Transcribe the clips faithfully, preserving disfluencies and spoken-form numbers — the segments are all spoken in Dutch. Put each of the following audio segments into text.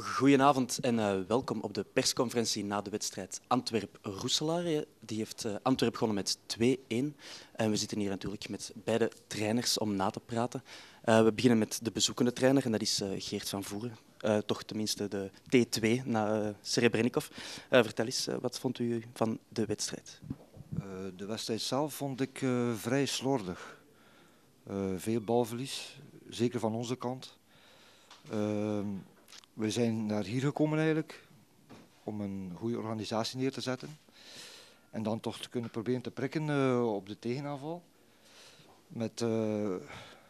Goedenavond en uh, welkom op de persconferentie na de wedstrijd Antwerp-Roeselare. Die heeft uh, Antwerp begonnen met twee-een. En we zitten hier natuurlijk met beide trainers om na te praten. Uh, we beginnen met de bezoekende trainer en dat is uh, Geert van Voeren. Uh, toch tenminste de T twee na uh, Serebrennikov. Uh, vertel eens, uh, wat vond u van de wedstrijd? Uh, de wedstrijd zelf vond ik uh, vrij slordig. Uh, veel balverlies, zeker van onze kant. Uh, we zijn naar hier gekomen eigenlijk om een goede organisatie neer te zetten. En dan toch te kunnen proberen te prikken uh, op de tegenaanval. Met, uh,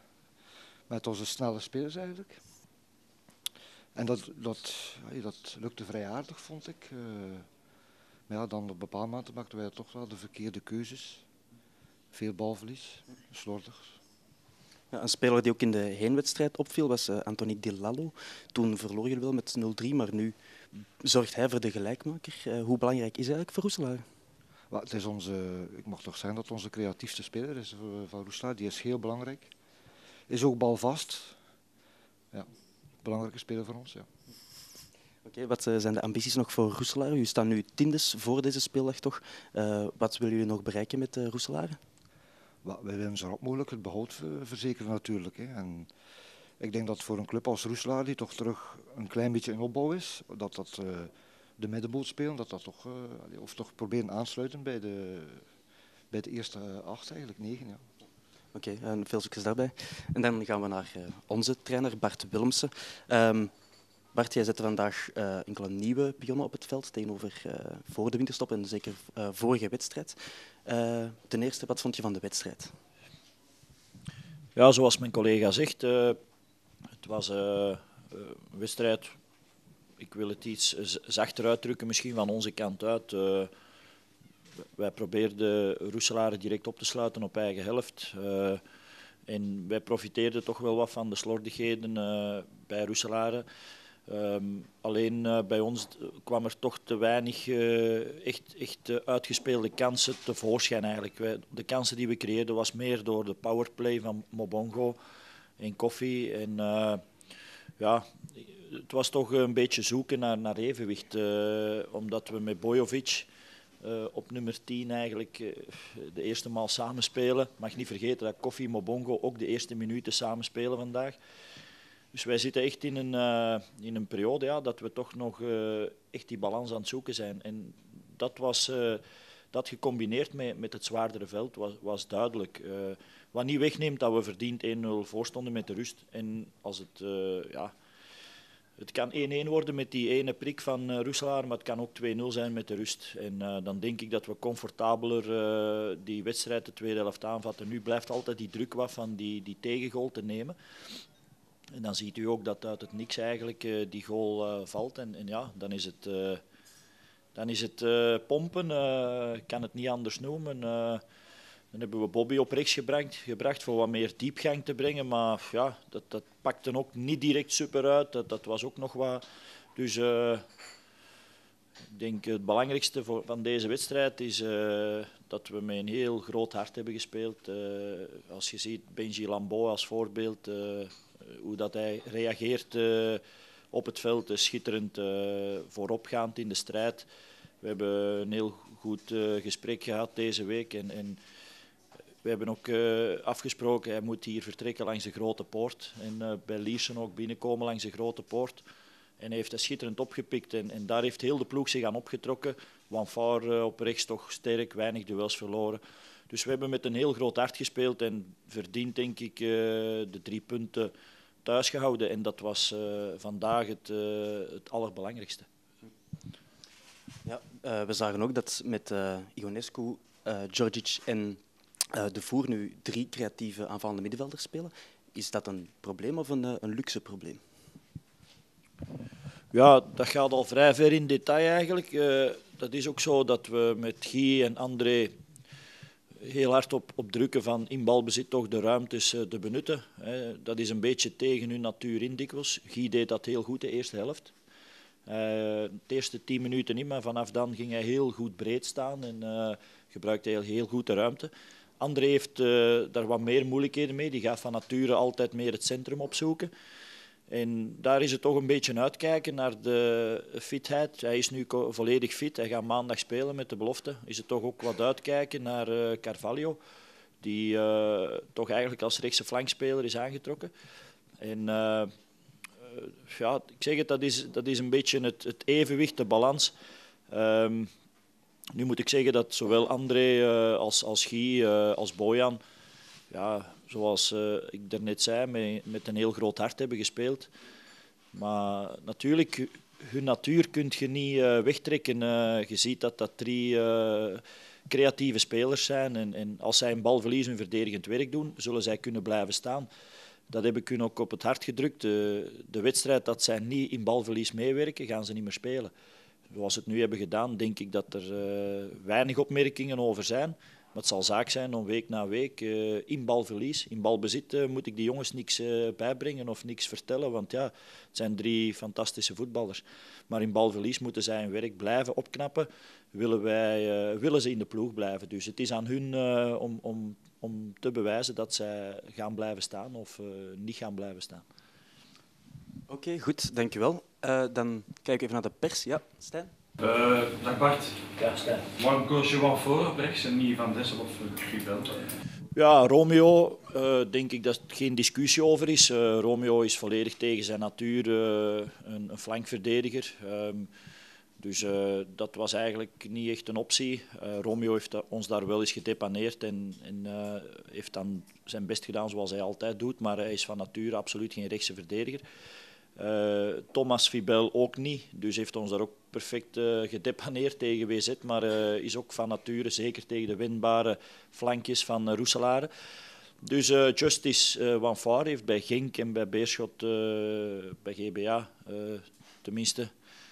met onze snelle spelers eigenlijk. En dat, dat, dat lukte vrij aardig, vond ik. Uh, maar ja, dan op bepaalde momenten maakten wij toch wel de verkeerde keuzes. Veel balverlies, slordig. Ja, een speler die ook in de heenwedstrijd opviel was uh, Anthony Di Lallo. Toen verloor je wel met nul drie, maar nu zorgt hij voor de gelijkmaker. Uh, hoe belangrijk is hij eigenlijk voor Roeselare? Well, het is onze, ik mag toch zeggen dat het onze creatiefste speler is van Roeselare. Die is heel belangrijk. Is ook balvast. Ja, belangrijke speler voor ons, ja. Oké, okay, wat uh, zijn de ambities nog voor Roeselare? U staat nu tiendes voor deze speeldag toch. Uh, wat willen jullie nog bereiken met uh, Roeselare? Well, wij willen zo rap mogelijk het behoud verzekeren natuurlijk. Hè. En ik denk dat voor een club als Roeselare, die toch terug een klein beetje in opbouw is, dat dat uh, de middenboot spelen, dat dat toch, uh, of toch proberen aansluiten bij de, bij de eerste uh, acht, eigenlijk negen. Ja. Oké, okay, en veel succes daarbij. En dan gaan we naar uh, onze trainer Bart Willemsen. Um, Bart, jij zette vandaag uh, enkele nieuwe pionnen op het veld tegenover uh, voor de winterstop en zeker uh, vorige wedstrijd. Uh, ten eerste, wat vond je van de wedstrijd? Ja, zoals mijn collega zegt, uh, het was uh, een wedstrijd, ik wil het iets zachter uitdrukken misschien van onze kant uit. Uh, wij probeerden Roeselare direct op te sluiten op eigen helft. Uh, en wij profiteerden toch wel wat van de slordigheden uh, bij Roeselare. Um, alleen uh, bij ons kwam er toch te weinig uh, echt, echt uh, uitgespeelde kansen tevoorschijn eigenlijk. Wij, de kansen die we creëerden was meer door de powerplay van Mobongo en Koffie. En uh, ja, het was toch een beetje zoeken naar, naar evenwicht. Uh, omdat we met Bojovic uh, op nummer tien eigenlijk uh, de eerste maal samenspelen. Ik mag niet vergeten dat Koffie en Mobongo ook de eerste minuten samenspelen vandaag. Dus wij zitten echt in een, uh, in een periode ja, dat we toch nog uh, echt die balans aan het zoeken zijn. En dat was uh, dat gecombineerd met, met het zwaardere veld was, was duidelijk. Uh, wat niet wegneemt dat we verdiend één nul voorstonden met de rust. En als het, uh, ja, het kan één-één worden met die ene prik van uh, Roeselare, maar het kan ook twee nul zijn met de rust. En uh, dan denk ik dat we comfortabeler uh, die wedstrijd de tweede helft aanvatten. Nu blijft altijd die druk wat van die, die tegengoal te nemen. En dan ziet u ook dat uit het niks eigenlijk uh, die goal uh, valt. En, en ja, dan is het, uh, dan is het uh, pompen. Uh, ik kan het niet anders noemen. Uh, dan hebben we Bobby op rechts gebracht, gebracht voor wat meer diepgang te brengen. Maar ja, dat, dat pakte ook niet direct super uit. Dat, dat was ook nog wat. Dus uh, ik denk het belangrijkste voor, van deze wedstrijd is uh, dat we met een heel groot hart hebben gespeeld. Uh, als je ziet Benji Lambeau als voorbeeld. Uh, Hoe dat hij reageert uh, op het veld, is schitterend, uh, vooropgaand in de strijd. We hebben een heel goed uh, gesprek gehad deze week. En, en we hebben ook uh, afgesproken, hij moet hier vertrekken langs de Grote Poort. En uh, bij Liersen ook binnenkomen langs de Grote Poort. En hij heeft dat schitterend opgepikt. En, en daar heeft heel de ploeg zich aan opgetrokken. Wanvaar uh, op rechts toch sterk, weinig duels verloren. Dus we hebben met een heel groot hart gespeeld en verdiend denk ik uh, de drie punten thuis gehouden. En dat was uh, vandaag het, uh, het allerbelangrijkste. Ja, uh, we zagen ook dat met uh, Ionescu, uh, Djordjic en uh, De Voer nu drie creatieve aanvallende middenvelders spelen. Is dat een probleem of een, uh, een luxe probleem? Ja, dat gaat al vrij ver in detail eigenlijk. Uh, dat is ook zo dat we met Guy en André heel hard op, op drukken van in balbezit toch de ruimtes uh, te benutten. Hè. Dat is een beetje tegen hun natuur in dikwijls. Guy deed dat heel goed de eerste helft. Uh, de eerste tien minuten niet, maar vanaf dan ging hij heel goed breed staan en uh, gebruikte hij heel goed de ruimte. André heeft uh, daar wat meer moeilijkheden mee. Die gaat van nature altijd meer het centrum opzoeken. En daar is het toch een beetje uitkijken naar de fitheid. Hij is nu volledig fit, hij gaat maandag spelen met de belofte. Is het toch ook wat uitkijken naar uh, Carvalho, die uh, toch eigenlijk als rechtse flankspeler is aangetrokken. En uh, uh, ja, ik zeg het, dat is, dat is een beetje het, het evenwicht, de balans. Um, nu moet ik zeggen dat zowel André uh, als, als Guy, uh, als Bojan, ja, zoals uh, ik daarnet zei, met, met een heel groot hart hebben gespeeld. Maar natuurlijk, hun natuur kun je niet uh, wegtrekken. Uh, je ziet dat dat drie uh, creatieve spelers zijn. En, en als zij een bal verliezen en verdedigend werk doen, zullen zij kunnen blijven staan. Dat heb ik hun ook op het hart gedrukt. De, de wedstrijd dat zij niet in balverlies meewerken, gaan ze niet meer spelen. Zoals ze het nu hebben gedaan, denk ik dat er uh, weinig opmerkingen over zijn. Maar het zal zaak zijn om week na week uh, in balverlies, in balbezit, uh, moet ik die jongens niks uh, bijbrengen of niks vertellen. Want ja, het zijn drie fantastische voetballers. Maar in balverlies moeten zij hun werk blijven opknappen. Willen, wij, uh, willen ze in de ploeg blijven. Dus het is aan hun uh, om, om, om te bewijzen dat zij gaan blijven staan of uh, niet gaan blijven staan. Oké, okay, goed, dankjewel. Uh, dan kijk ik even naar de pers. Ja, Stijn? Uh, dag Bart. Ja, Stijn. Waarom koos je wel voor op rechts en niet Van Dessel of Fibel? Ja, Romeo, uh, denk ik dat er geen discussie over is. Uh, Romeo is volledig tegen zijn natuur uh, een, een flankverdediger. Um, dus uh, dat was eigenlijk niet echt een optie. Uh, Romeo heeft ons daar wel eens gedepaneerd en, en uh, heeft dan zijn best gedaan zoals hij altijd doet. Maar hij is van nature absoluut geen rechtse verdediger. Uh, Thomas Fibel ook niet, dus heeft ons daar ook perfect uh, gedepaneerd tegen W Z, maar uh, is ook van nature zeker tegen de winbare flankjes van uh, Roeselare. Dus uh, Justice uh, Wanfaar heeft bij Genk en bij Beerschot, uh, bij G B A uh, tenminste,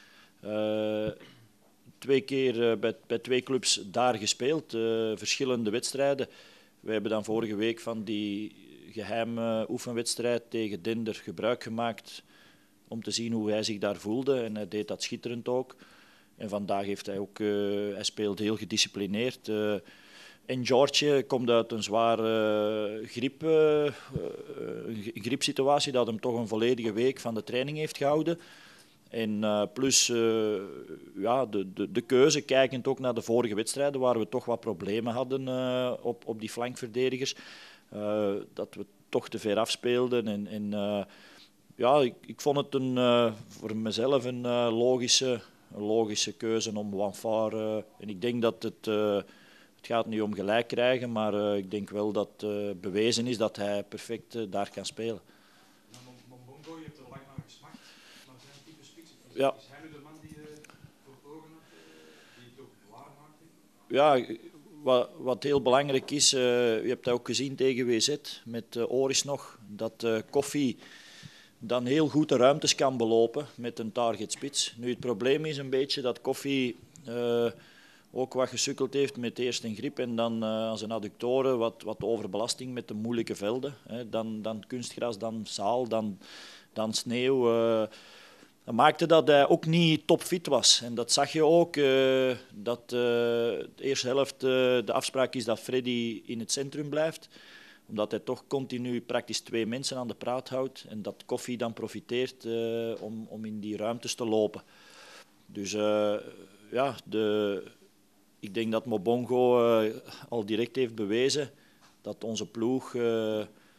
uh, twee keer uh, bij, bij twee clubs daar gespeeld, uh, verschillende wedstrijden. We hebben dan vorige week van die geheime oefenwedstrijd tegen Dender gebruik gemaakt om te zien hoe hij zich daar voelde. En hij deed dat schitterend ook. En vandaag heeft hij ook, uh, hij speelt heel gedisciplineerd. Uh, en George komt uit een zware griep, uh, uh, griepsituatie dat hem toch een volledige week van de training heeft gehouden. En uh, plus uh, ja, de, de, de keuze, kijkend ook naar de vorige wedstrijden, waar we toch wat problemen hadden uh, op, op die flankverdedigers. Uh, dat we toch te ver afspeelden. En, en, uh, ja, ik, ik vond het een, uh, voor mezelf een uh, logische, een logische keuze om Wanfaar. Uh, en ik denk dat het, uh, het gaat niet om gelijk krijgen, maar uh, ik denk wel dat uh, bewezen is dat hij perfect uh, daar kan spelen. Mbongo, je hebt er lang naar gesmaakt, maar zijn type spits. Is, ja. is hij nu de man die je voor ogen had, uh, die het ook waar maakt? Ja, wat, wat heel belangrijk is, uh, je hebt dat ook gezien tegen W Z met uh, Oris nog, dat uh, Koffie dan heel goed de ruimtes kan belopen met een targetspits. Nu, het probleem is een beetje dat Koffie uh, ook wat gesukkeld heeft met eerst een grip en dan uh, aan zijn adductoren wat, wat overbelasting met de moeilijke velden. Hè. Dan, dan kunstgras, dan zaal, dan, dan sneeuw. Uh, dat maakte dat hij ook niet topfit was. En dat zag je ook, uh, dat uh, de eerste helft uh, de afspraak is dat Freddy in het centrum blijft. Omdat hij toch continu praktisch twee mensen aan de praat houdt. En dat Koffie dan profiteert uh, om, om in die ruimtes te lopen. Dus uh, ja, de, ik denk dat Mbongo uh, al direct heeft bewezen dat onze ploeg uh,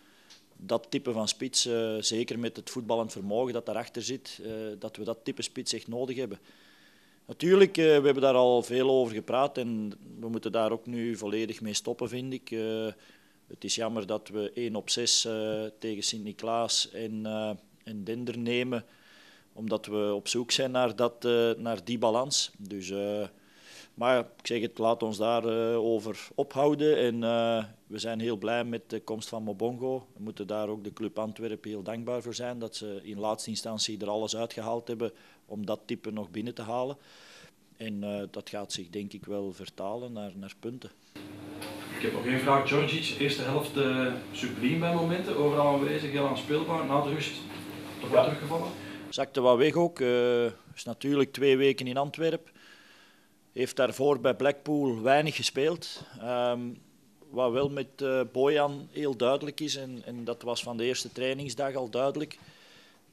dat type van spits, uh, zeker met het voetballend vermogen dat daarachter zit, uh, dat we dat type spits echt nodig hebben. Natuurlijk, uh, we hebben daar al veel over gepraat en we moeten daar ook nu volledig mee stoppen, vind ik. Uh, het is jammer dat we één op zes uh, tegen Sint-Niklaas en, uh, en Dender nemen, omdat we op zoek zijn naar, dat, uh, naar die balans. Dus, uh, maar ik zeg het, laat ons daarover uh, over ophouden. En uh, we zijn heel blij met de komst van Mbongo. We moeten daar ook de Club Antwerpen heel dankbaar voor zijn, dat ze in laatste instantie er alles uitgehaald hebben om dat type nog binnen te halen. En uh, dat gaat zich denk ik wel vertalen naar, naar punten. Ik heb nog één vraag. Djordjic, eerste helft uh, subliem bij momenten, overal aanwezig, heel aanspeelbaar. Na de rust toch wel ja. teruggevallen? Zakte wat weg ook. Uh, is natuurlijk twee weken in Antwerpen. Heeft daarvoor bij Blackpool weinig gespeeld. Um, wat wel met uh, Bojan heel duidelijk is, en, en dat was van de eerste trainingsdag al duidelijk,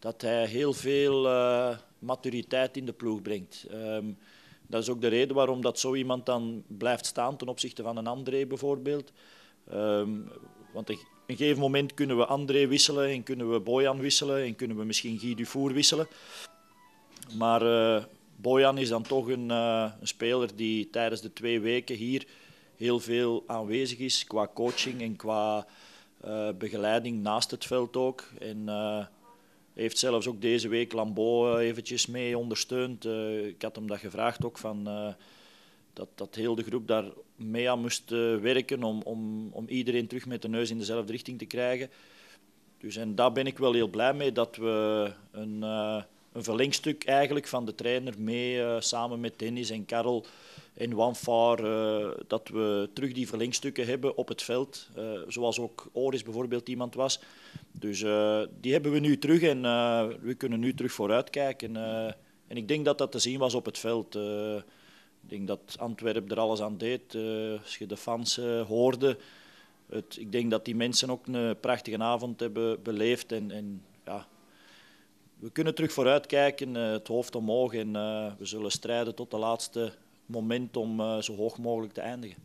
dat hij heel veel uh, maturiteit in de ploeg brengt. Um, dat is ook de reden waarom dat zo iemand dan blijft staan ten opzichte van een André bijvoorbeeld. Um, want op een gegeven moment kunnen we André wisselen en kunnen we Bojan wisselen en kunnen we misschien Guy Dufour wisselen. Maar uh, Bojan is dan toch een, uh, een speler die tijdens de twee weken hier heel veel aanwezig is qua coaching en qua uh, begeleiding naast het veld ook. En uh, heeft zelfs ook deze week Lambeau uh, eventjes mee ondersteund. Uh, ik had hem dat gevraagd ook van uh, dat, dat heel de groep daar mee aan moest uh, werken om, om, om iedereen terug met de neus in dezelfde richting te krijgen. Dus en daar ben ik wel heel blij mee dat we een, uh, een verlengstuk eigenlijk van de trainer mee uh, samen met Dennis en Karel en Wanfaar, uh, dat we terug die verlengstukken hebben op het veld. Uh, zoals ook Oris bijvoorbeeld iemand was. Dus uh, die hebben we nu terug en uh, we kunnen nu terug vooruitkijken. Uh, en ik denk dat dat te zien was op het veld. Uh, ik denk dat Antwerpen er alles aan deed. Uh, als je de fans uh, hoorde. Het, ik denk dat die mensen ook een prachtige avond hebben beleefd. En, en, ja, we kunnen terug vooruitkijken, uh, het hoofd omhoog. En uh, we zullen strijden tot de laatste moment om uh, zo hoog mogelijk te eindigen.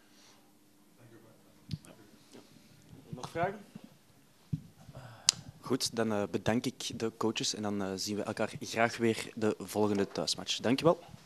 Nog vragen? Goed, dan uh, bedank ik de coaches en dan uh, zien we elkaar graag weer de volgende thuismatch. Dank je wel.